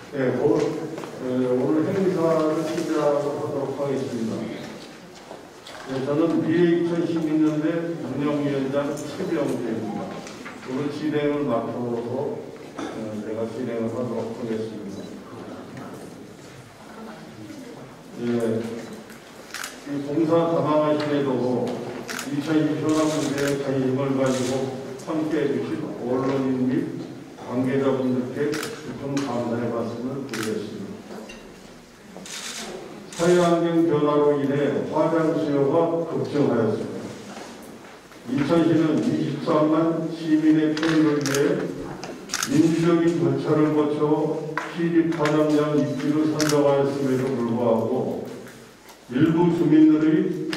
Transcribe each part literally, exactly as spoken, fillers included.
네, 오늘, 네, 오늘 행사를 시작하도록 하겠습니다. 네, 저는 미래 이천십이 년대 운영위원장 최병재입니다. 오늘 진행을 맡아서 네, 제가 진행을 하도록 하겠습니다. 네, 이 공사 담당하시에도 이천이십 현황 문제에 관심을 가지고 함께해 주신 언론인 및 관계자분들께 깊은 감사의 말씀을 드리겠습니다. 사회환경 변화로 인해 화장 수요가 급증하였습니다. 이천시는 이십삼만 시민의 편의를 위해 민주적인 절차를 거쳐 시립 화장장 입지를 선정하였음에도 불구하고 일부 주민들의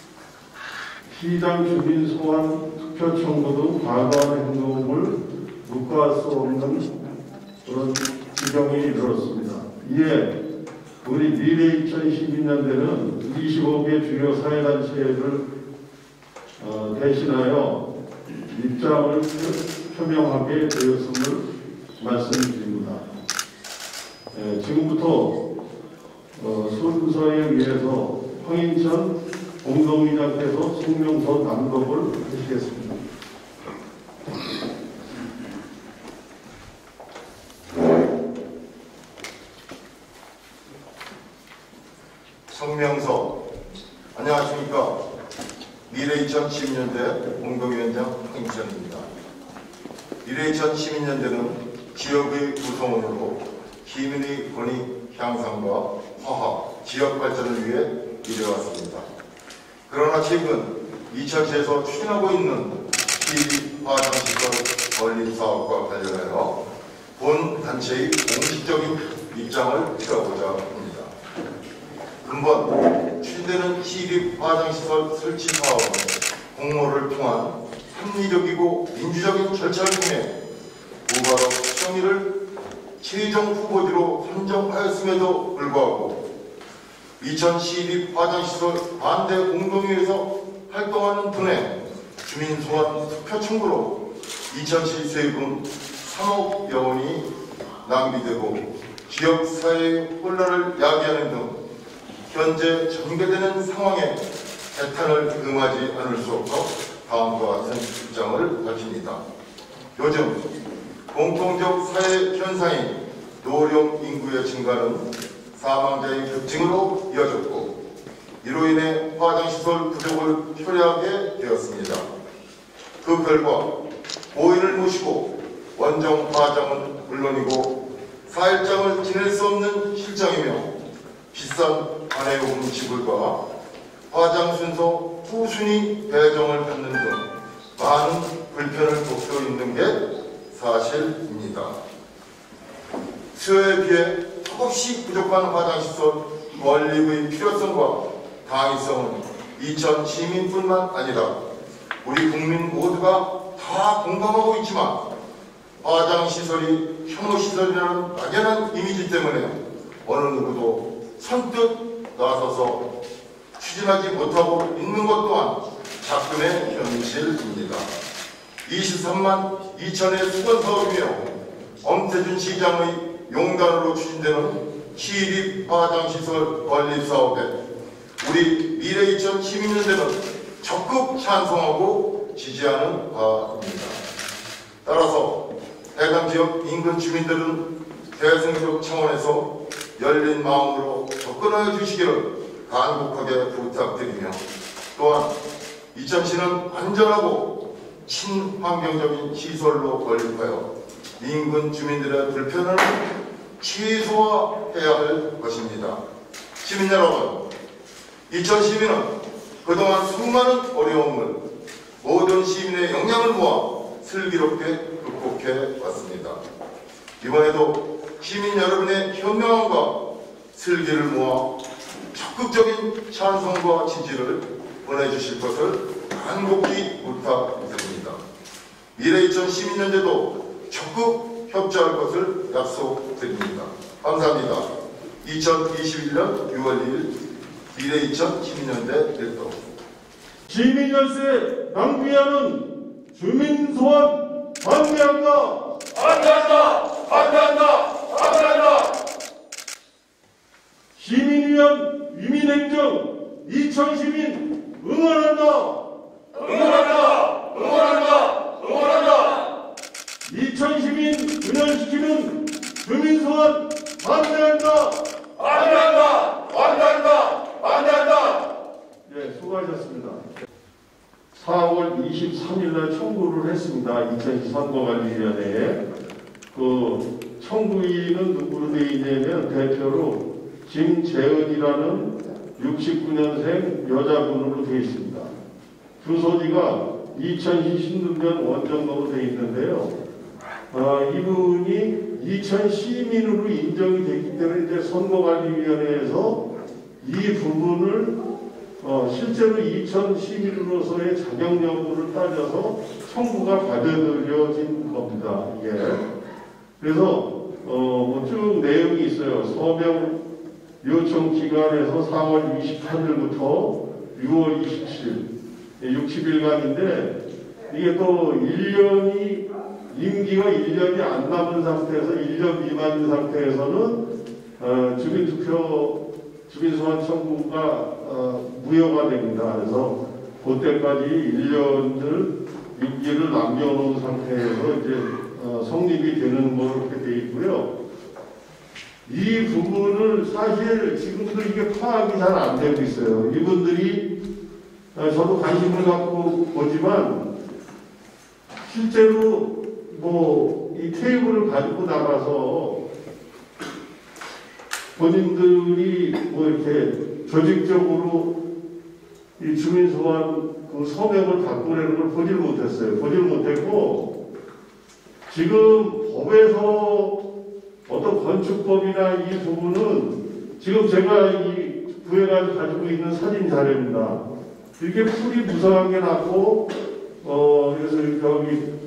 시장 주민 소환 투표 청구 등 과도한 행동을 묵과할 수 없는 그런 지경이 이르렀습니다. 이에 우리 미래 이천십이 년대는 이십오 개 주요 사회단체를 어, 대신하여 입장을 표명하게 되었음을 말씀드립니다. 예, 지금부터 어, 순서에 의해서 황인천 공동의장께서 성명서 낭독을 하시겠습니다. 성명서. 안녕하십니까. 미래 이천십이 년대 공동위원장 황인천입니다. 미래 이천십이 년대는 지역의 구성원으로 시민의 권익 향상과 화합, 지역 발전을 위해 일해왔습니다. 그러나 최근 이천시에서 추진하고 있는 시립화장시설 건립 사업과 관련하여 본 단체의 공식적인 입장을 필요하고자 합니다. 근본 추진되는 시립화장시설 설치 사업은 공모를 통한 합리적이고 민주적인 절차를 통해 무과로 수정일을 최종 후보지로 선정하였음에도 불구하고 이천 시립화장시설 반대 공동회에서 활동하는 분의 주민 소환 투표 청구로 이천시 세금 삼억여 원이 낭비되고 지역사회의 혼란을 야기하는 등 현재 전개되는 상황에 개탄을 금하지 않을 수 없어 다음과 같은 입장을 밝힙니다. 요즘 공통적 사회 현상인 노령 인구의 증가는 사망자의 급증으로 이어졌고 이로 인해 화장시설 부족을 초래하게 되었습니다. 그 결과 고인을 모시고 원정 화장은 물론이고 사일장을 지낼 수 없는 실정이며 비싼 관해요금 지불과 화장 순서 꾸준히 배정을 받는 등 많은 불편을 겪고 있는 게 사실입니다. 수요에 비해 턱없이 부족한 화장시설 건립의 필요성과 당위성은 이천 시민뿐만 아니라 우리 국민 모두가 다 공감하고 있지만 화장시설이 혐오시설이라는 막연한 이미지 때문에 어느 누구도 선뜻 나서서 추진하지 못하고 있는 것 또한 작품의 현실입니다. 이십삼만 이천의 수건사업이며 엄태준 시장의 용단으로 추진되는 시립화장시설 건립사업에 우리 미래 이천십이 년대는 적극 찬성하고 지지하는 바입니다. 따라서 해당 지역 인근 주민들은 대승적 차원에서 열린 마음으로 접근하여 주시기를 간곡하게 부탁드리며 또한 이천시는 안전하고 친환경적인 시설로 건립하여 인근 주민들의 불편을 최소화해야 할 것입니다. 시민 여러분, 이천십이는 그동안 수많은 어려움을 모든 시민의 역량을 모아 슬기롭게 극복해 왔습니다. 이번에도 시민 여러분의 현명함과 슬기를 모아 적극적인 찬성과 지지를 보내주실 것을 간곡히 부탁드립니다. 미래 이천십이 년대도 적극 협조할 것을 약속드립니다. 감사합니다. 이천이십일 년 유월 이일 미래 이천십이 년대 일동 시민 열세 낭비하는 주민 소환 반대한다. 반대한다. 반대한다. 반대한다. 진행정 이천 시민 응원한다. 응원한다! 응원한다! 응원한다! 이천 시민 균형시키는 주민 소환 반대한다. 반대한다! 반대한다! 반대한다! 예, 수고하셨습니다. 사월 이십삼일 날 청구를 했습니다. 이천시 선거관리위원회에. 그 청구인은 누구로 되어 있냐면 대표로 김재은이라는 육십구 년생 여자분으로 되어 있습니다. 주소지가 이천시 신등면 원정동으로 되어 있는데요. 어, 이분이 이천 시민으로 인정이 됐기 때문에 이제 선거관리위원회에서 이 부분을 어, 실제로 이천 시민으로서의 자격 여부를 따져서 청구가 받아들여진 겁니다. 이게. 그래서 어, 뭐 쭉 내용이 있어요. 서명 요청 기간에서 사월 이십팔일부터 유월 이십칠일, 육십 일간인데 이게 또 일 년이 임기가 일 년이 안 남은 상태에서 일 년 미만인 상태에서는 어, 주민투표 주민소환 청구가 어, 무효가 됩니다. 그래서 그때까지 일 년을 임기를 남겨놓은 상태에서 이제 어, 성립이 되는 걸로 이렇게 돼 있고요. 이 부분을 사실 지금도 이게 파악이 잘 안 되고 있어요. 이분들이 어, 저도 관심을 갖고 보지만 실제로 뭐 이 테이블을 가지고 나가서 본인들이 뭐 이렇게 조직적으로 이 주민소환 그 서명을 바꾸려는 걸 보질 못했어요. 보질 못했고 지금 법에서 어떤 건축법이나 이 부분은 지금 제가 이 구해가지고 가지고 있는 사진 자료입니다. 이렇게 풀이 무성하게 났고 어 그래서 여기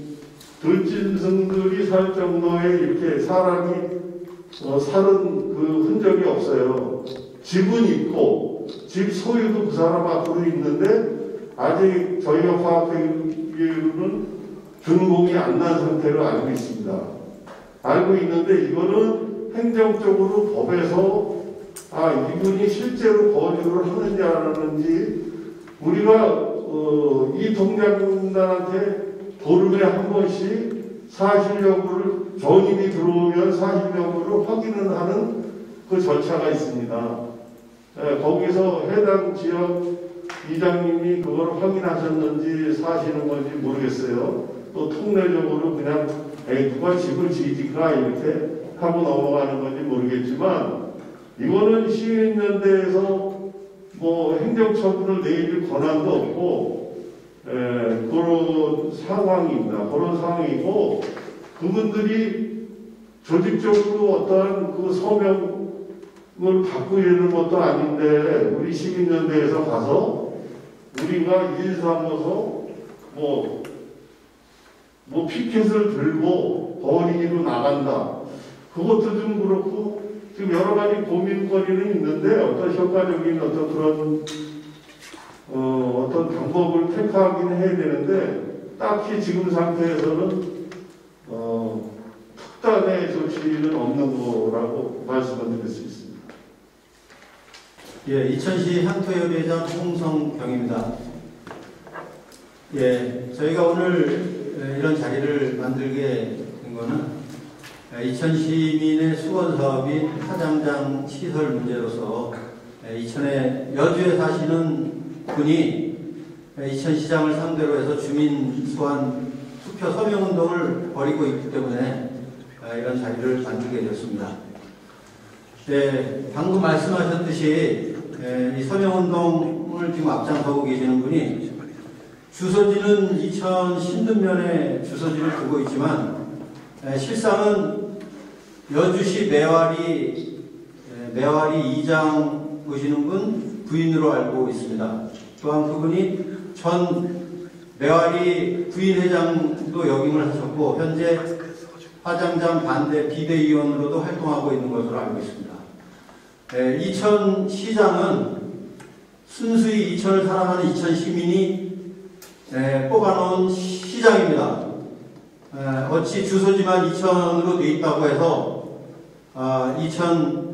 들짐승들이 살 정도의 이렇게 사람이 어, 사는 그 흔적이 없어요. 집은 있고 집 소유도 그 사람 앞으로 있는데 아직 저희가 파악하기로는 준공이 안 난 상태로 알고 있습니다. 알고 있는데 이거는 행정적으로 법에서 아 이분이 실제로 거주를 하는지 안 하는지 우리가 어, 이 통장단한테 보름에 한 번씩 사실 여부를 전입이 들어오면 사실 여부를 확인을 하는 그 절차가 있습니다. 에, 거기서 해당 지역 이장님이 그걸 확인하셨는지 사실은 건지 모르겠어요. 또 통례적으로 그냥 에이, 누가 집을 지을까 이렇게 하고 넘어가는 건지 모르겠지만 이거는 시민연대에서 뭐 행정처분을 내릴 권한도 없고 에, 그런 상황입니다. 그런 상황이고 그분들이 조직적으로 어떠한 그 서명을 바꾸려는 것도 아닌데 우리 시민연대에서 가서 우리가 일 삼아서 뭐, 뭐 피켓을 들고 거리로 나간다. 그것도 좀 그렇고 지금 여러 가지 고민거리는 있는데 어떤 효과적인 어떤 그런 어, 어떤 방법을 택하기는 해야 되는데 딱히 지금 상태에서는 어, 특단의 조치는 없는 거라고 말씀을 드릴 수 있습니다. 예, 이천시 향토협의회장 홍성경입니다. 예, 저희가 오늘 이런 자리를 만들게 된 거는 이천 시민의 수원 사업인 하장장 시설 문제로서 이천에 여주에 사시는 분이 이천시장을 상대로 해서 주민 소환 투표 서명 운동을 벌이고 있기 때문에 이런 자리를 만들게 되었습니다. 네, 방금 말씀하셨듯이 이 서명 운동을 지금 앞장서고 계시는 분이 주소지는 이천 신등면에 주소지를 두고 있지만 실상은 여주시 매화리 매화리 이장 보시는 분 부인으로 알고 있습니다. 또한 그분이 전 매화리 부인회장도 역임을 하셨고 현재 화장장 반대 비대위원으로도 활동하고 있는 것으로 알고 있습니다. 에, 이천 시장은 순수히 이천을 사랑하는 이천 시민이 에, 뽑아놓은 시장입니다. 에, 어찌 주소지만 이천으로 되어 있다고 해서 아, 이천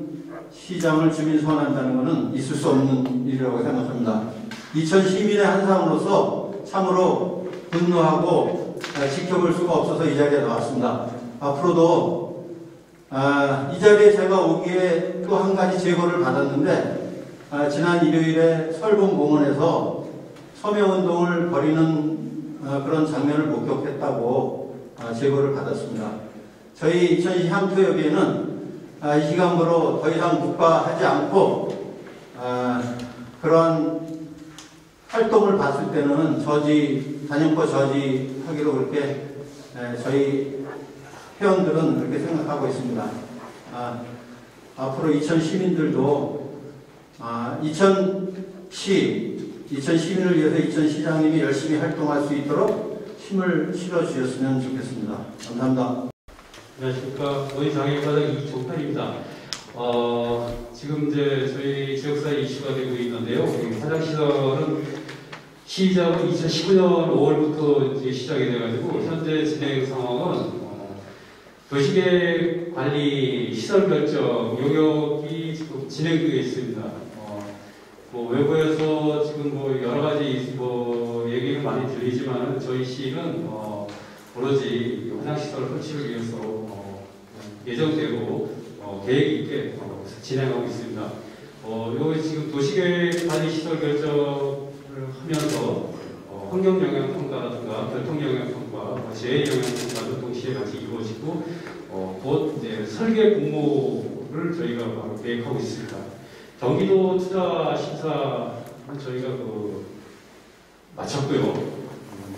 시장을 주민 소환한다는 것은 있을 수 없는 일이라고 생각합니다. 이천 시민의 한 사람으로서 참으로 분노하고 지켜볼 수가 없어서 이 자리에 나왔습니다. 앞으로도 아, 이 자리에 제가 오기에 또 한 가지 제보를 받았는데 아, 지난 일요일에 설봉공원에서 서명운동을 벌이는 아, 그런 장면을 목격했다고 아, 제보를 받았습니다. 저희 이천시 향토협의회는 아, 이 시간부로 더 이상 묵과하지 않고 아, 그런 활동을 봤을 때는 저지, 단연코 저지하기로 그렇게 에, 저희 회원들은 그렇게 생각하고 있습니다. 아, 앞으로 이천 시민들도 아, 이천시, 이천 시민을 위해서 이천 시장님이 열심히 활동할 수 있도록 힘을 실어주셨으면 좋겠습니다. 감사합니다. 안녕하십니까. 노인장애인과당 이종팔입니다. 어, 지금 이제 저희 지역사회 이슈가 되고 있는데요. 화장시설은 시작은 이천십구 년 오월부터 이제 시작이 돼가지고 현재 진행 상황은 어, 도시계획 관리 시설 결정 용역이 지금 진행되어 있습니다. 어, 뭐 외부에서 지금 뭐 여러 가지 뭐 얘기는 많이 들리지만 저희 시는 어, 오로지 화장시설 설치를 위해서 어, 예정대로 어, 계획 있게 어, 진행하고 있습니다. 어, 요 지금 도시계획 관리 시설 결정 하면서 어, 환경영향평가라든가 교통영향평가, 재해영향평가도 동시에 같이 이루어지고 어, 곧 이제 설계 공모를 저희가 바로 계획하고 있습니다. 경기도 투자 심사는 저희가 그 마쳤고요. 음,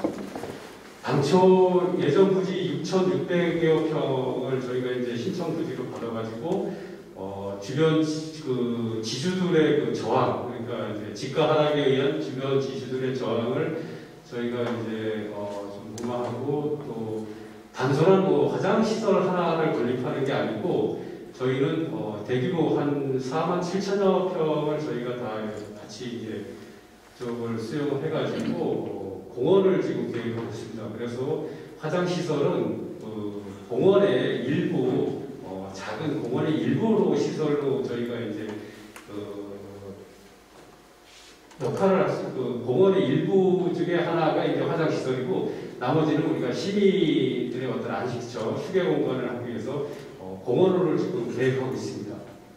당초 예정 부지 육천육백여 평을 저희가 이제 신청 부지로 받아가지고 어, 주변 지, 그 지주들의 그 저항, 그러니까 이제 집가 하락에 의한 주변 지주들의 저항을 저희가 이제 어, 좀 무마하고 또 단순한 뭐 화장 시설 하나를 건립하는 게 아니고 저희는 어, 대규모 한 사만 칠천여 평을 저희가 다 같이 이제 저걸 수용해가지고 어, 공원을 지금 계획하고 있습니다. 그래서 화장 시설은 그 공원의 일부 어, 작은 공원의 일부로 시설로 저희가 이제 그 역할을 할 수, 그 공원의 일부 중에 하나가 이제 화장 시설이고 나머지는 우리가 시민들의 어떤 안식처, 휴게 공간을 하기 위해서 어, 공원을 지금 계획하고 있습니다.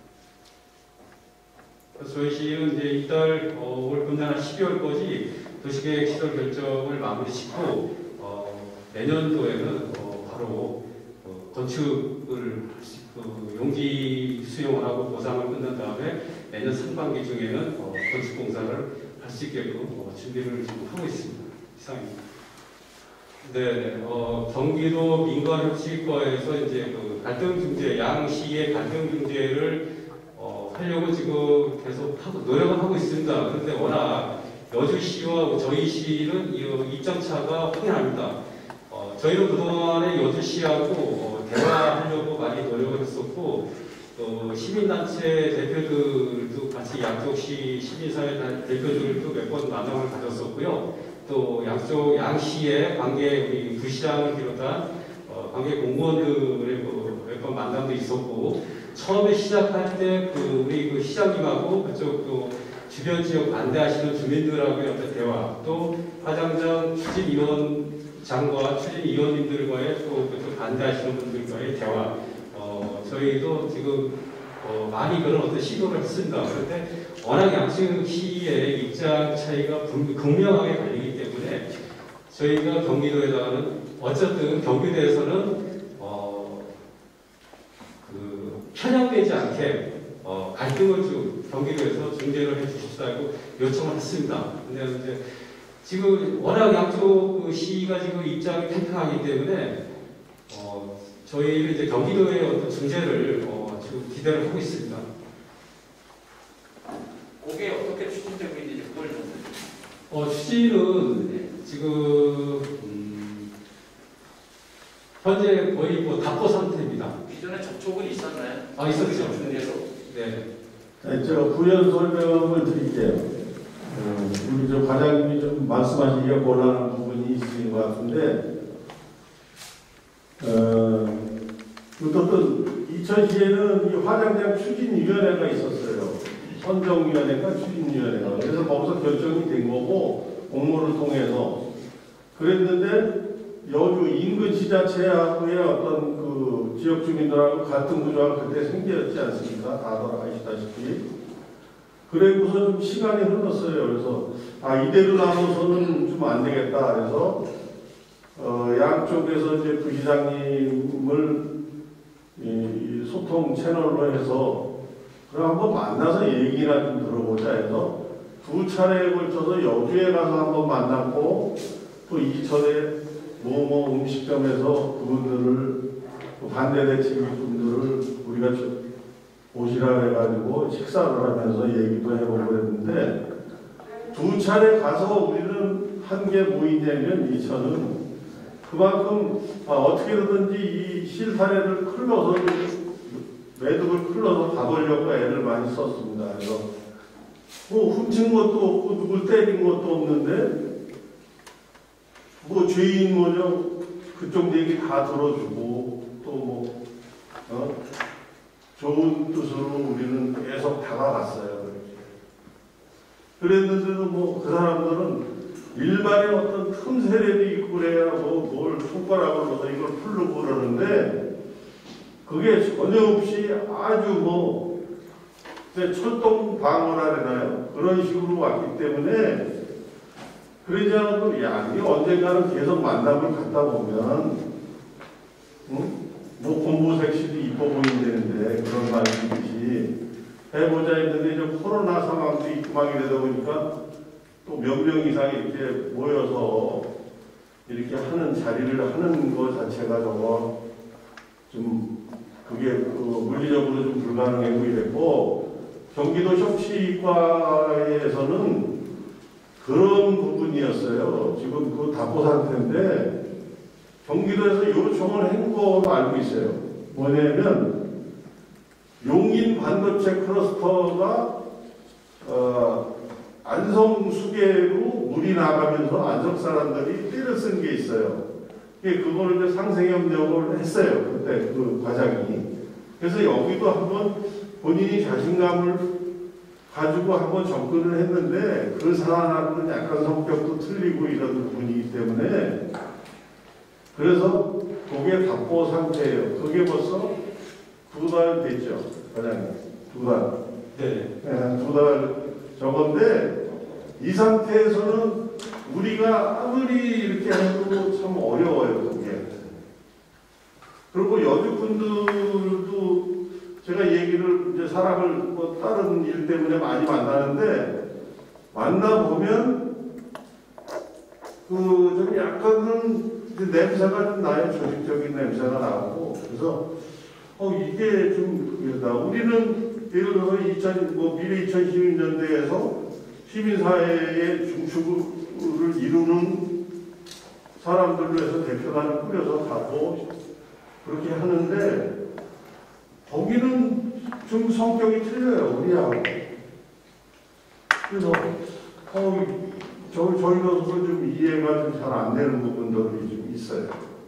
그래서 저희 시는 이제 이달 어, 올 금년 십이월까지 도시계획 시설 결정을 마무리 짓고 어, 내년도에는 어, 바로 어, 건축을 그 용기 수용을 하고 보상을 끝난 다음에 내년 상반기 중에는 어, 건축 공사를 할 수 있게끔 어, 준비를 지금 하고 있습니다. 이상입니다. 네, 어, 경기도 민관협치과에서 이제 그 갈등 중재, 양시의 갈등 중재를 어, 하려고 지금 계속 하고, 노력을 하고 있습니다. 그런데 워낙 여주시와 저희 시는 이 입장차가 확연합니다. 어, 저희는 그동안에 여주시하고 어, 대화하려고 많이 노력을 했었고, 또 시민단체 대표들도 같이 양쪽시 시민사회 대표들도 몇 번 만남을 가졌었고요. 또 양쪽 양시의 관계 우리 부시장을 비롯한 어, 관계 공무원들의 그 몇 번 만남도 있었고, 처음에 시작할 때 그 우리 그 시장님하고 그쪽 또 주변 지역 반대하시는 주민들하고의 어떤 대화, 또 화장장 추진위원장과 추진위원님들과의 또 그쪽 반대하시는 분들과의 대화, 어, 저희도 지금 어, 많이 그런 어떤 시도를 했습니다. 그런데 워낙 양측 시의 입장 차이가 극명하게 갈리기 때문에 저희가 경기도에다가는 어쨌든 경기도에서는 어, 그 편향되지 않게 어, 갈등을 좀 경기도에서 중재를 해주십사고 요청을 했습니다. 근데 이제 지금 워낙 양쪽 그 시가 지금 입장이 팽팽하기 때문에 어, 저희는 이제 경기도의 어떤 중재를 어, 지금 기대를 하고 있습니다. 그게 어떻게 추진되고 있는지 그걸 좀. 어, 추진은 지금 음, 현재 거의 뭐 답보 상태입니다. 이전에 접촉은 있었나요? 아, 있었죠. 중에서. 네. 네, 제가 부연 설명을 드릴게요. 어, 우리 저 과장님이 좀 말씀하시기가 곤란한 부분이 있으신 것 같은데, 어, 어떤 이천시에는 이 화장장 추진위원회가 있었어요. 선정위원회가 추진위원회가. 그래서 거기서 결정이 된 거고 공모를 통해서 그랬는데 여주 인근 지자체하고의 어떤 그 지역 주민들하고 같은 구조가 그때 생겼지 않습니까? 다들 아시다시피. 그래고서 좀 시간이 흘렀어요. 그래서 아 이대로 나눠서는 좀 안 되겠다. 그래서 어, 양쪽에서 이제 부시장님을 이, 이 소통 채널로 해서 그럼 한번 만나서 얘기나 좀 들어보자 해서 두 차례에 걸쳐서 여주에 가서 한번 만났고 또 이천에 뭐뭐 음식점에서 그분들을 반대대책 분들을 우리가 오시라 해가지고 식사를 하면서 얘기도 해보고 그랬는데 두 차례 가서 우리는 한 게 뭐있냐면 이천은 그만큼 아, 어떻게든지 이 실타래를 클러서 매듭을 클러서 가보려고 애를 많이 썼습니다. 그래서 뭐 훔친 것도 없고 누굴 때린 것도 없는데 뭐 죄인 뭐죠 그쪽 얘기 다 들어주고 또 뭐 어? 좋은 뜻으로 우리는 계속 다가갔어요. 그랬는데도 뭐 그 사람들은 일반의 어떤 틈새라도 있고 그래야 뭐 뭘 손가락으로 넣어서 이걸 풀르고 그러는데 그게 전혀 없이 아주 뭐 철동 방어라 되나요? 그런 식으로 왔기 때문에 그러지 않아도 야 이게 언젠가는 계속 만남을 갖다 보면 응? 뭐 공부 색시도 이뻐 보인다는데 그런 말이듯이 해보자 했는데 이제 코로나 상황도 있고 막 이러다 보니까 또 몇 명 이상 이렇게 모여서 이렇게 하는 자리를 하는 것 자체가 저거 좀 그게 그 물리적으로 좀 불가능하고 이랬고 경기도 혁신과에서는 그런 부분이었어요. 지금 그 답보 상태인데 경기도에서 요청을 한 걸로 알고 있어요. 뭐냐면 용인 반도체 클러스터가 어, 안성 수계로 물이 나가면서 안성 사람들이 떼를 쓴 게 있어요. 그거를 이제 상생협력을 했어요. 그때 그 과장이. 그래서 여기도 한번 본인이 자신감을 가지고 한번 접근을 했는데 그 사람하고는 약간 성격도 틀리고 이런 부분이기 때문에 그래서 그게 답보 상태예요. 그게 벌써 두 달 됐죠. 과장님. 두 달. 네. 네, 두 달 저건데 이 상태에서는 우리가 아무리 이렇게 해도 참 어려워요. 그게. 그리고 여주분들도 제가 얘기를 이제 사람을 뭐 다른 일 때문에 많이 만나는데 만나보면 그 좀 약간은 냄새가 좀 나요. 조직적인 냄새가 나고 그래서 어 이게 좀 그러다 우리는 예를 들어서 이천 뭐 미래 이천십육 년대에서 시민사회의 중추를 이루는 사람들로 해서 대표단을 꾸려서 가고 그렇게 하는데 거기는 좀 성격이 틀려요. 우리하고. 그래서 어, 저, 저희로서 좀 이해가 좀 잘 안 되는 부분들이 좀 있어요.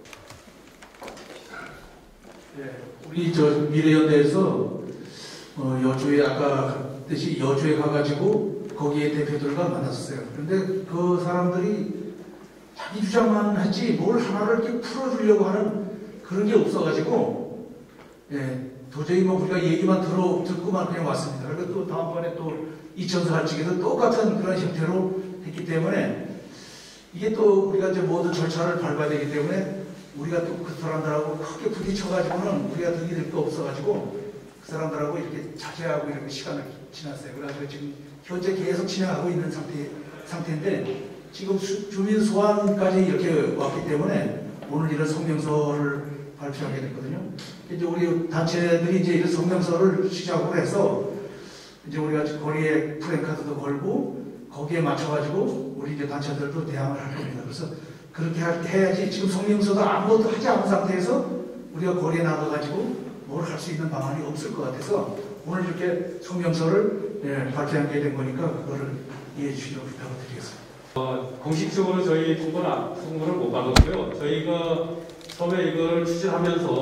네, 우리 저 미래연대에서 어, 여주에 아까 그랬듯이 여주에 가가지고 거기에 대표들과 만났어요. 그런데 그 사람들이 자기 주장만 하지 뭘 하나를 이렇게 풀어주려고 하는 그런 게 없어가지고 예, 도저히 뭐 우리가 얘기만 들어 듣고만 그냥 왔습니다. 그리고 또 다음번에 또 이천사 측에서 똑같은 그런 형태로 했기 때문에 이게 또 우리가 이제 모든 절차를 밟아야 되기 때문에 우리가 또 그 사람들하고 크게 부딪혀가지고는 우리가 득이 될 거 없어가지고 그 사람들하고 이렇게 자제하고 이렇게 시간을 지났어요. 그래서 지금 현재 계속 진행하고 있는 상태, 상태인데 지금 수, 주민 소환까지 이렇게 왔기 때문에 오늘 이런 성명서를 발표하게 됐거든요. 이제 우리 단체들이 이제 이런 성명서를 시작으로 해서 이제 우리가 거리에 플랜카드도 걸고 거기에 맞춰가지고 우리 이제 단체들도 대항을 할 겁니다. 그래서 그렇게 해야지 지금 성명서도 아무것도 하지 않은 상태에서 우리가 거리에 나가가지고 뭘 할 수 있는 방안이 없을 것 같아서 오늘 이렇게 성명서를 예, 발표하게 된 거니까 그거를 이해해 주시도록 부탁드리겠습니다. 어, 공식적으로 저희 통보는, 통보를 못 받았고요. 저희가 처음에 이걸 추진하면서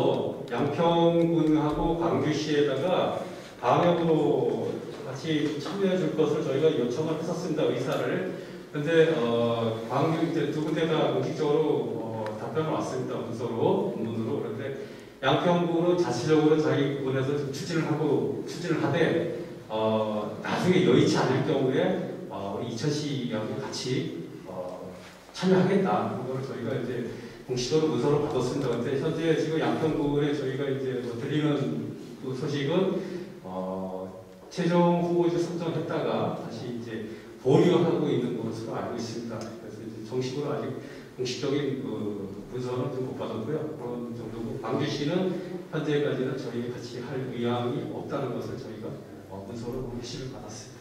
양평군하고 광주시에다가 방역으로 같이 참여해 줄 것을 저희가 요청을 했었습니다. 의사를. 근데 어, 광주 이제 두 군데가 공식적으로 어, 답변을 왔습니다. 문서로, 문문으로. 그런데 양평군은 자체적으로 자기 부분에서 좀 추진을 하고 추진을 하되 어, 나중에 여의치 않을 경우에 어, 우리 이천시하고 같이 어, 참여하겠다. 그걸 저희가 이제 공식적으로 문서로 받았습니다. 그런데 현재 지금 양평군에 저희가 이제 뭐 들리는 그 소식은 어, 최종 후보지 선정했다가 다시 이제 보류하고 있는 것으로 알고 있습니다. 그래서 이제 정식으로 아직 공식적인 그 문서는 좀 못 받았고요. 그런 정도고 광주시는 현재까지는 저희 같이 할 의향이 없다는 것을 저희가 어, 문서로 메시를 받았습니다.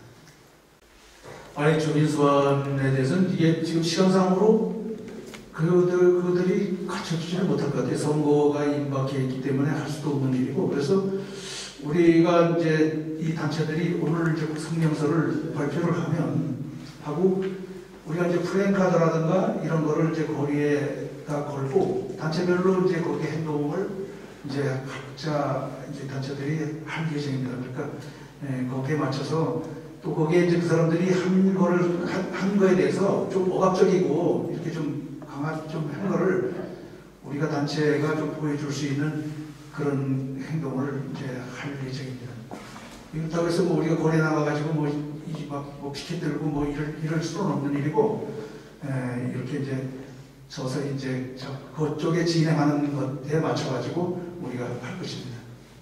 아니 주민소환에 대해서는 이게 지금 시간상으로 그들, 그들이 갖춰주지를 못할 것 같아요. 선거가 임박해 있기 때문에 할 수도 없는 일이고, 그래서 우리가 이제 이 단체들이 오늘 이제 성명서를 발표를 하면 하고, 우리가 이제 프랜카드라든가 이런 거를 이제 거리에다 걸고 단체별로 이제 거기에 행동을 이제 각자 이제 단체들이 할 예정입니다. 그러니까 예, 거기에 맞춰서 또 거기에 이제 그 사람들이 한 거를 한, 한 거에 대해서 좀 억압적이고 이렇게 좀 강한 좀 한 거를 우리가 단체가 좀 보여줄 수 있는 그런 행동을 이제 할 예정입니다. 그렇다고 해서 뭐 우리가 거리에 나가가지고 뭐 이 막 뭐 피켓 들고 뭐 이럴 이럴 수는 없는 일이고, 에, 이렇게 이제 서서히 이제 저 그쪽에 진행하는 것에 맞춰가지고 우리가 할 것입니다.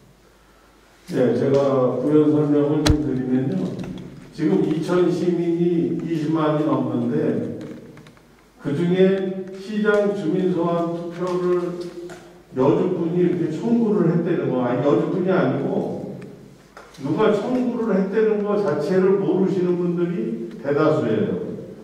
네, 제가 부연 설명을 좀 드리면요. 지금 이천 시민이 이십만이 넘는데 그 중에 시장 주민소환 투표를 여주군이 이렇게 청구를 했다는 거, 아니 여주군이 아니고 누가 청구를 했다는 거 자체를 모르시는 분들이 대다수예요.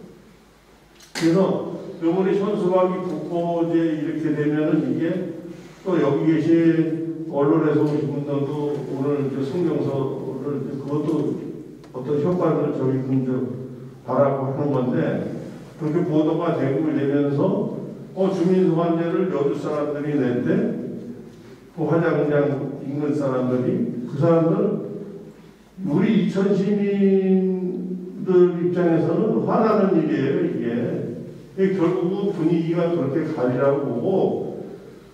그래서 요번에 현수막이 붙고 이제 이렇게 되면은 이게 또 여기 계신 언론에서 오신 분들도 오늘 이제 성명서를 그것도 어떤 효과를 저희는 좀 바라고 하는 건데, 그렇게 보도가 되고 이러면서 어 주민소환제를 여주 사람들이 냈대, 그 화장장 인근 사람들이, 그 사람들은 우리 이천 시민들 입장에서는 화나는 일이에요. 이게, 이게 결국은 분위기가 그렇게 가리라고 보고,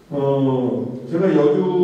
어 제가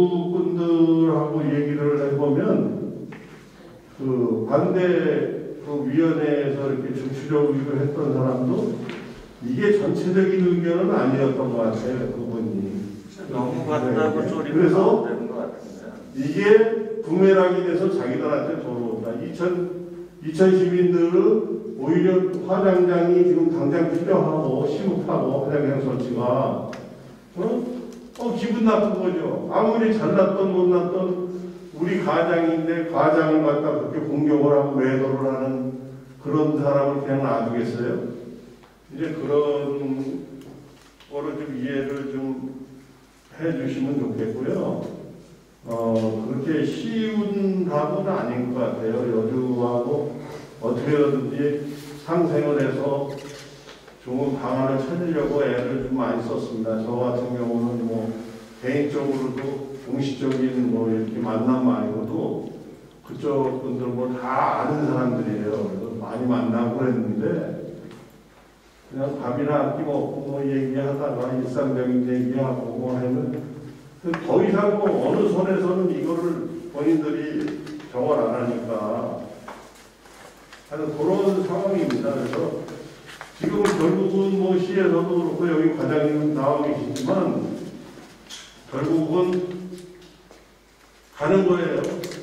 여주분들하고 얘기를 해보면 그 반대 그 위원회에서 이렇게 주추적으로 했던 사람도 이게 전체적인 의견은 아니었던 것 같아요. 그분이 너무 같다고 네. 소리가 그래서 나오는 것 같은데. 이게 부메랑이 돼서 자기들한테 돌아온다. 이천 시민들은 오히려 화장장이 지금 당장 필요하고 시급하고 화장장 설치가 어? 어 기분 나쁜 거죠. 아무리 잘났던 못났던 우리 가장인데 가장을 갖다 그렇게 공격을 하고 외도를 하는 그런 사람을 그냥 놔두겠어요? 이제 그런 거를 좀 이해를 좀 해주시면 좋겠고요. 어, 그렇게 쉬운 답은 아닌 것 같아요. 여주하고 어떻게든지 상생을 해서 좋은 방안을 찾으려고 애를 좀 많이 썼습니다. 저 같은 경우는 뭐 개인적으로도 공식적인 뭐 이렇게 만남 말고도 그쪽 분들 뭐 다 아는 사람들이에요. 그래서 많이 만나고 그랬는데 그냥 밥이나 아낌없고 뭐 얘기하다가 일상적인 얘기하고 뭐 하면 더 이상 뭐 어느 손에서는 이거를 본인들이 정을 안 하니까 하여튼 그런 상황입니다. 그래서 지금 결국은 뭐 시에서도 그렇고 여기 과장님 나와 계시지만 결국은 가는 거예요.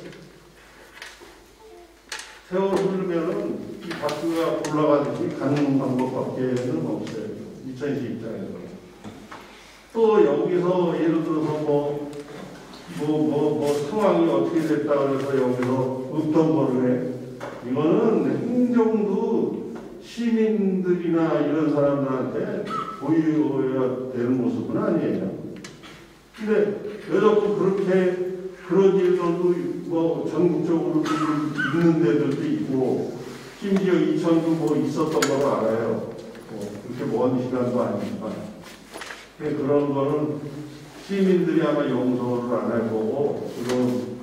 세월 흐르면은 이 바퀴가 올라가듯이 가는 방법밖에는 없어요. 이천시 입장에서는. 또 여기서 예를 들어서 뭐, 뭐, 뭐, 뭐 상황이 어떻게 됐다 그래서 여기서 없던 거를 해. 이거는 행정도 시민들이나 이런 사람들한테 보여야 되는 모습은 아니에요. 근데 여자도 그렇게 그런 일들도 뭐 전국적으로 있는 데들도 있고 심지어 이천도 뭐 있었던 걸로 알아요. 뭐 그렇게 먼 시간도 아니니까. 그런 거는 시민들이 아마 용서를 안 할 거고, 지금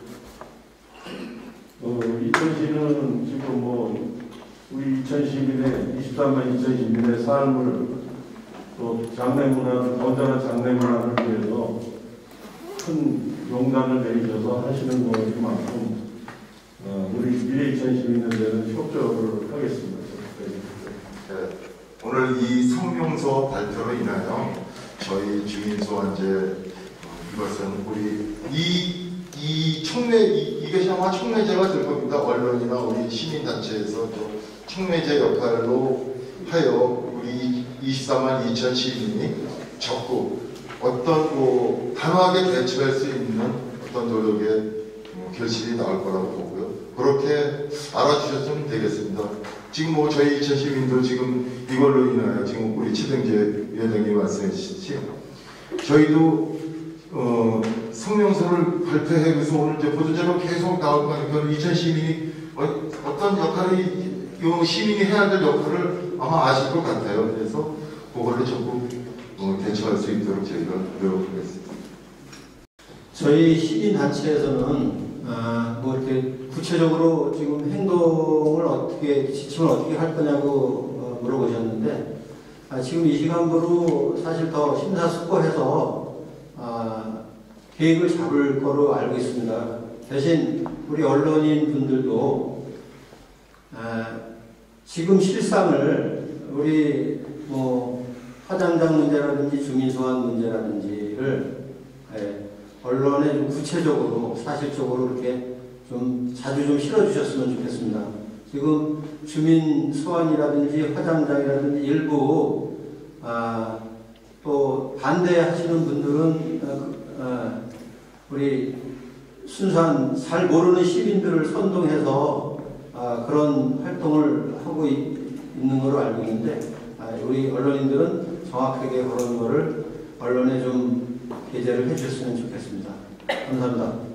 어, 이천시는 지금 뭐 우리 이천 시민의 이십삼만 이천 시민의 삶을 또 장래 문화를 건전한 장래 문화를 위해서 큰 용단을 내리셔서 하시는 것만큼 어, 우리 미래 이천 시민들에는 협조를 하겠습니다. 네, 오늘 이 성명서 발표로 인하여 저희 주민소환제 어, 이것은 우리 이, 이 촉매 이, 이것이 아마 촉매제가 될 겁니다. 언론이나 우리 시민단체에서 또 촉매제 역할로 하여 우리 이십사만 이천 시민이 적극 어떤 뭐 단호하게 대처할 수 있는 어떤 노력의 뭐 결실이 나올 거라고 보고요. 그렇게 알아주셨으면 되겠습니다. 지금 뭐 저희 이천 시민도 지금 이걸로 인하여 지금 우리 최병재 위원장님 말씀해 주시듯이 저희도 어, 성명서를 발표해서 오늘 이제 보도자료 계속 나올 거니까 이천 시민이 어, 어떤 역할을 이 시민이 해야 될 역할을 아마 아실 것 같아요. 그래서 그걸로 적극 어, 대처할 수 있도록 저희가 노력하겠습니다. 저희 시민단체에서는 아, 뭐 이렇게 구체적으로 지금 행동을 어떻게 지침을 어떻게 할 거냐고 어, 물어보셨는데 아, 지금 이 시간부로 사실 더 심사숙고해서 아, 계획을 잡을 거로 알고 있습니다. 대신 우리 언론인 분들도 아, 지금 실상을 우리 뭐 화장장 문제라든지 주민소환 문제라든지를 예, 언론에 좀 구체적으로 사실적으로 이렇게 좀 자주 좀 실어주셨으면 좋겠습니다. 지금 주민 소환이라든지 화장장이라든지 일부 아, 또 반대하시는 분들은 어, 어, 우리 순수한 잘 모르는 시민들을 선동해서 아, 그런 활동을 하고 있, 있는 걸로 알고 있는데 아, 우리 언론인들은 정확하게 그런 거를 언론에 좀 게재를 해주셨으면 좋겠습니다. 감사합니다.